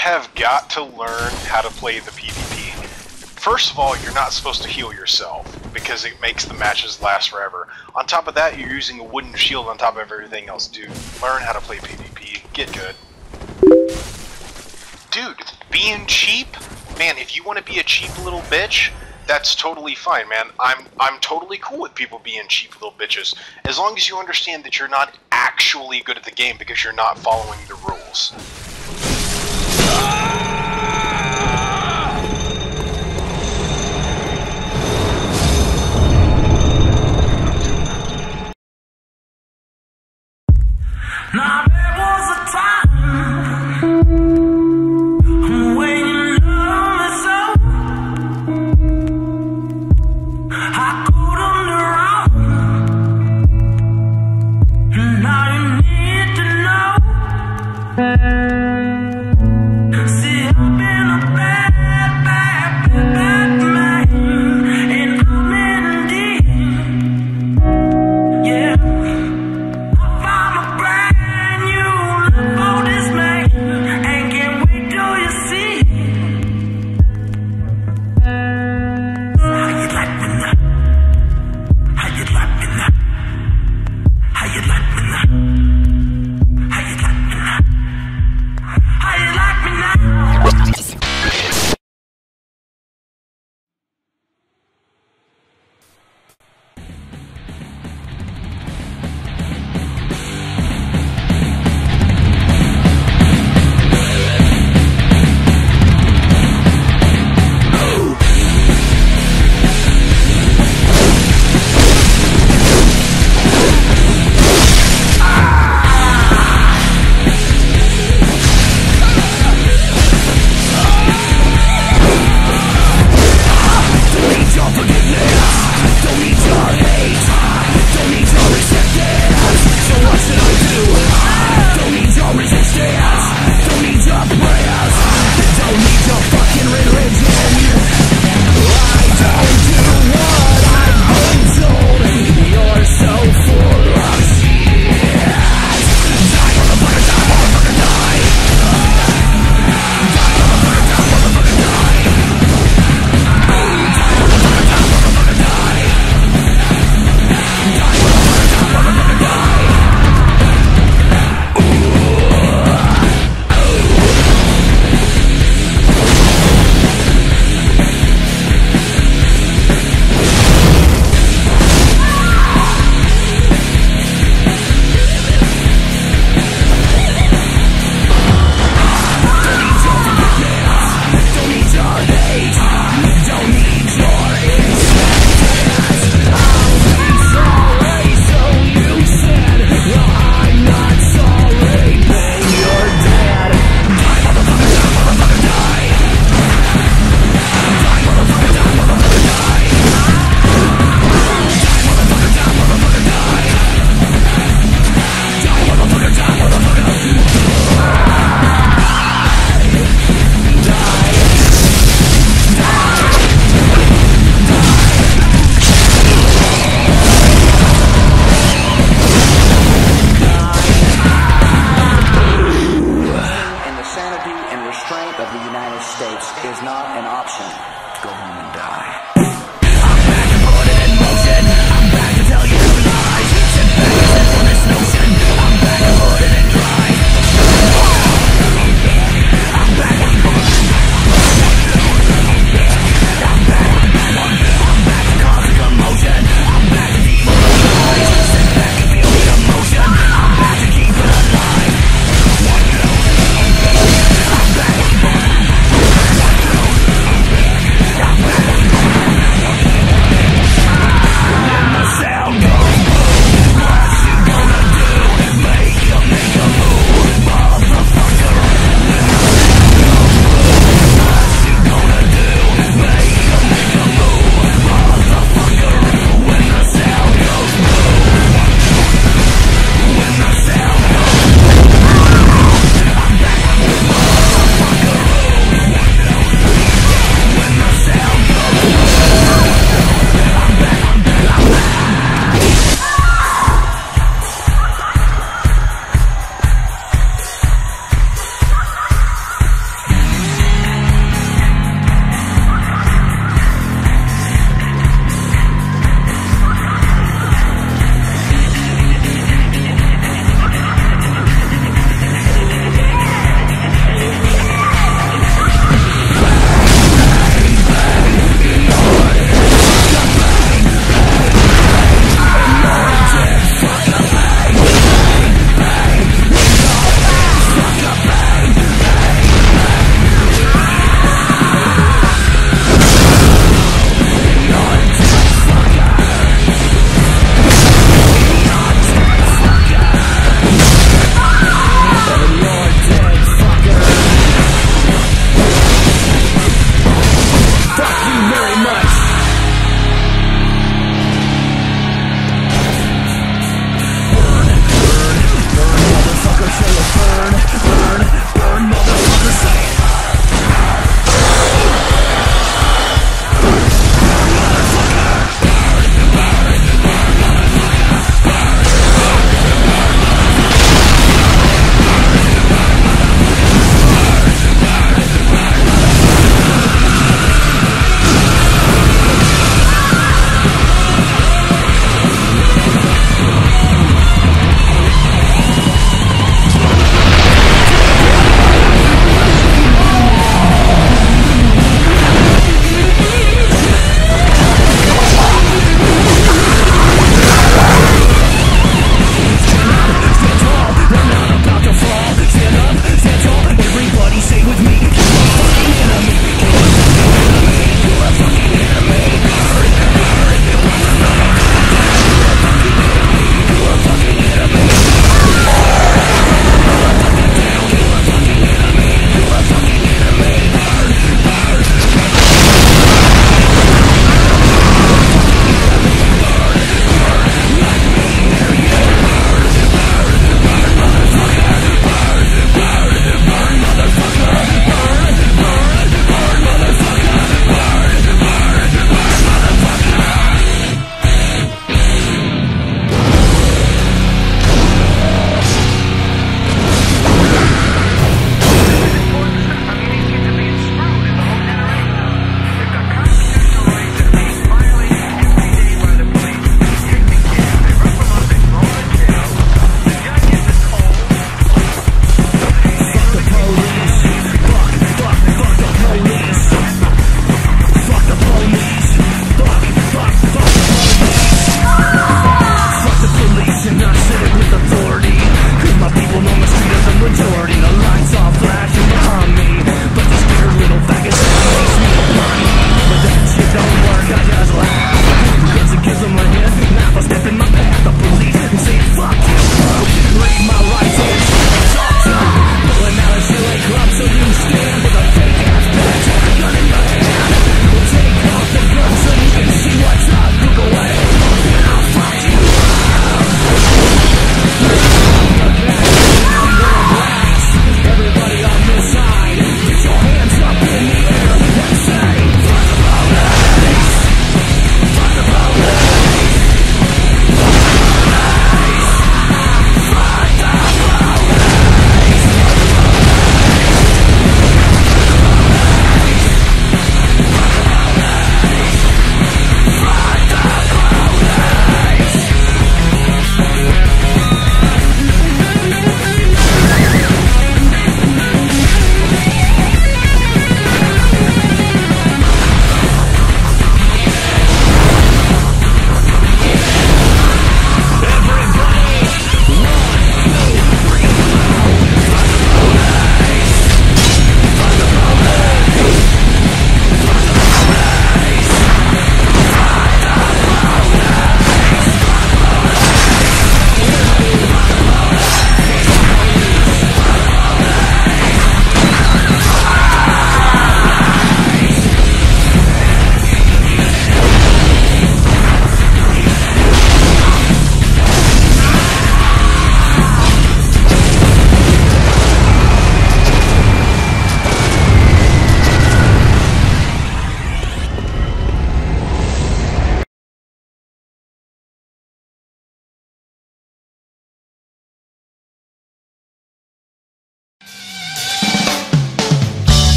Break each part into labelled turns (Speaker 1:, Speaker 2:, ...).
Speaker 1: have got to learn how to play the PvP. First of all, you're not supposed to heal yourself, because it makes the matches last forever. On top of that, you're using a wooden shield on top of everything else. Dude, learn how to play PvP. Get good. Dude, being cheap? Man, if you want to be a cheap little bitch, that's totally fine, man. I'm totally cool with people being cheap little bitches, as long as you understand that you're not actually good at the game because you're not following the rules.
Speaker 2: Now there was a time when you loved me so, I couldn't run. Now you need to know. See, I've been a bad man, and I'm in deep. Yeah.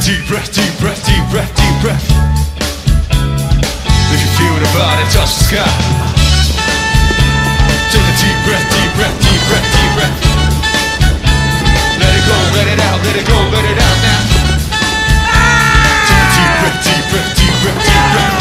Speaker 3: deep breath, deep breath, deep breath, deep breath. If you feel the body, touch the sky. Take a deep breath, deep breath, deep breath, deep breath. Let it go, let it out, let it go, let it out now. Take a deep breath, deep breath, deep breath, deep breath.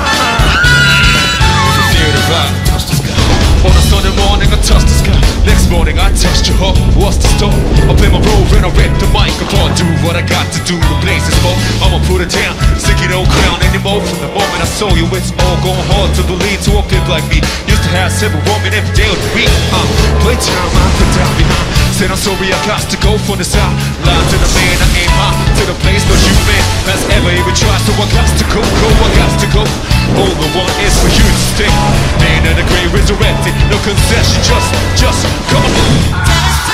Speaker 3: If you feel the body, touch the sky. On a Sunday morning, I touched the sky. Next morning, I touched your heart. What's the story? I play my role and I rip the microphone. Do what I got to do, the place is full. I'ma put it down, sticky don't clown anymore. From the moment I saw you, it's all going hard to believe to a pimp like me. Used to have several women every day of the week. Playtime, I put down behind. Said I'm sorry, I got to go for the side. Line to the man, I aim high to the place no human has ever even tried. So I got to go, I got to go. All the one is for you to stay. Man of the grave resurrected, no concession, just come on.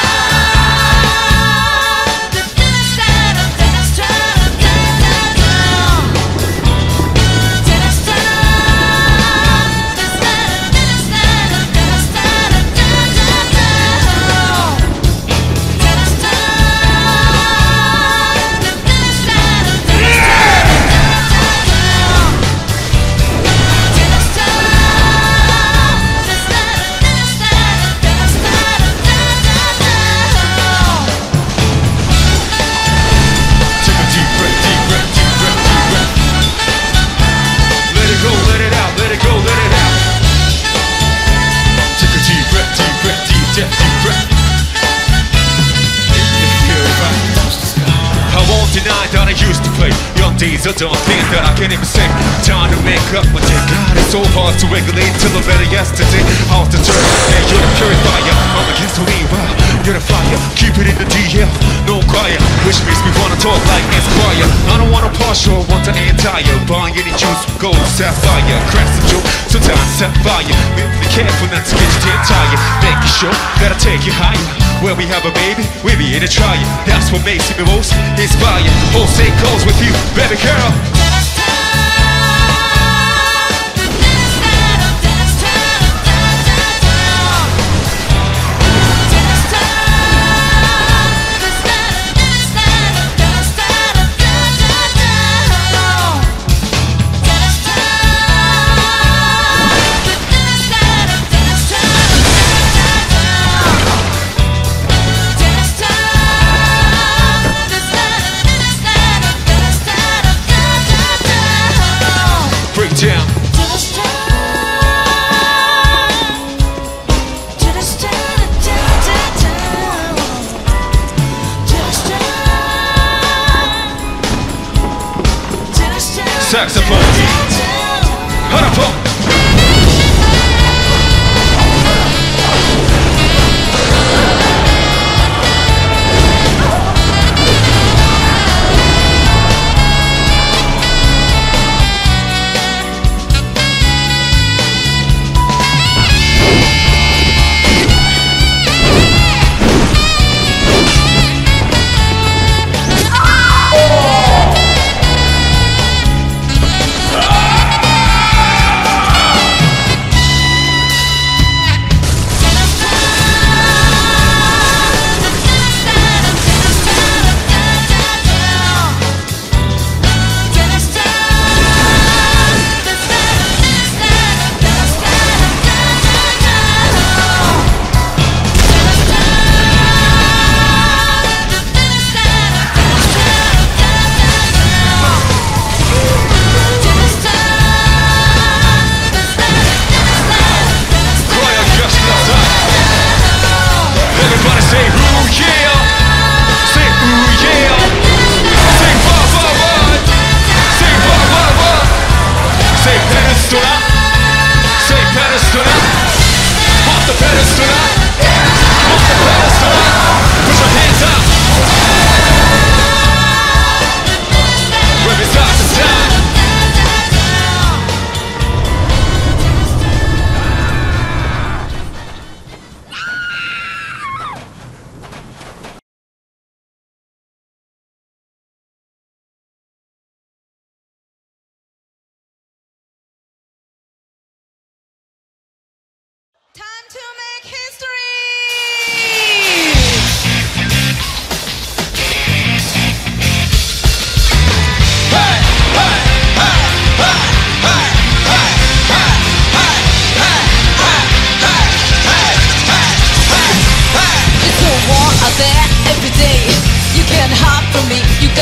Speaker 3: Days I don't think that I can even say. Time to make up my day. God, it's so hard to regulate till the better yesterday. I was determined, and you're the purifier. I'm a gasoline, wow, you're the fire. Keep it in the DL, no quiet. Which makes me wanna talk like Esquire. I don't wanna partial, want to entire. Buying any juice, gold, sapphire. Cracks and joke, sometimes sapphire. Be careful not to get your damn tired. Making sure that I take you higher. Where we have a baby, we be in a trial. That's what makes me most inspired. All same goes with you, baby girl. Down. Saxophone. Harapon.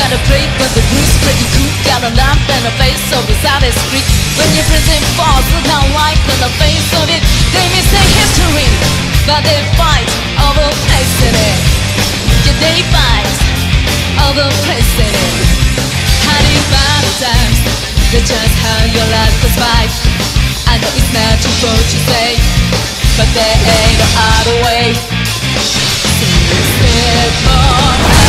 Speaker 4: got a break when the blues pretty cool. Got a lamp and a face so beside a street. When your prison falls, look how light on the face of it. They mistake history, but they fight over place in it. Yeah, they fight over place in it. How do you find the times? That's just how your life goes by. I know it's not true what you say, but there ain't no other way. So let's get more.